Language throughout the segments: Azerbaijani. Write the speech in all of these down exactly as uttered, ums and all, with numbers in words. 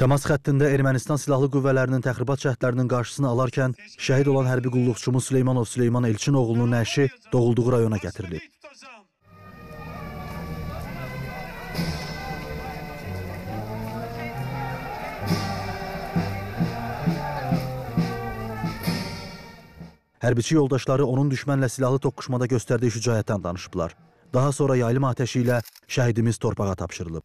Təmas xəttində Ermənistan silahlı qüvvələrinin təxribat cəhdlərinin qarşısını alarkən şəhid olan hərbi qulluqçumuz Süleymanov Süleyman Elçin oğlunun nəşi doğulduğu rayona gətirilib. Hərbiçi yoldaşları onun düşmənlə silahlı toqquşmada göstərdiyi şücaətdən danışıblar. Daha sonra yaylım atəşi ilə şəhidimiz torpağa tapşırılıb.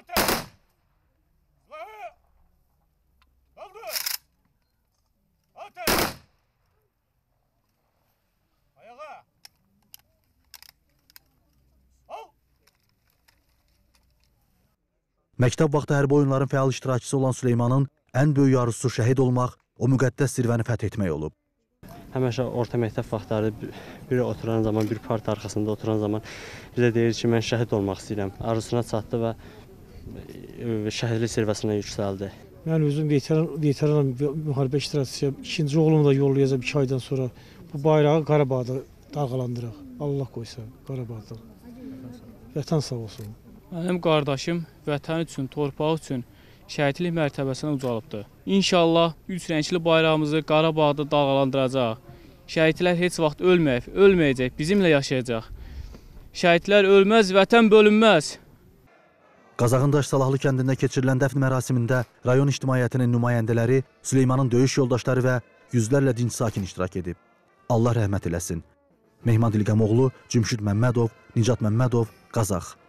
Məktəb vaxtı hərbi oyunların fəal iştirakçısı olan Süleymanın ən böyük arzusu şəhid olmaq, o müqəddəs zirvəni fəth etmək olub. Həmişə orta məktəb vaxtları biri oturan zaman, bir part arxasında oturan zaman bizə deyir ki, mən şəhid olmaq istəyirəm. Arzusuna çatdı və şəhidlik zirvəsinə yüksəldi. Mən özüm veteran, veteran müharibə iştirakçısıyam. İkinci oğlumu da yollayacağım iki aydan sonra. Bu bayrağı Qarabağda dalğalandıraq. Allah qoysa Qarabağda. Vətən sağ olsun. Mənim qardaşım vətən üçün, torpaq üçün şəhidlik mərtəbəsinə ucalıbdır. İnşallah üç rəngli bayrağımızı Qarabağda dalğalandıracaq. Şəhidlər heç vaxt ölməyib, ölməyəcək, bizimlə yaşayacaq. Şəhidlər ölməz, vətən bölünməz. Qazağın Daş Salahlı kəndində keçirilən dəfn mərasimində rayon ictimaiyyətinin nümayəndələri, Süleymanın döyüş yoldaşları və yüzlərlə dinc sakin iştirak edib. Allah rəhmət eləsin. Mehman Dilqəmoğlu, Cümşüd Məmmədov, Nicat Məmmədov, Qazaq.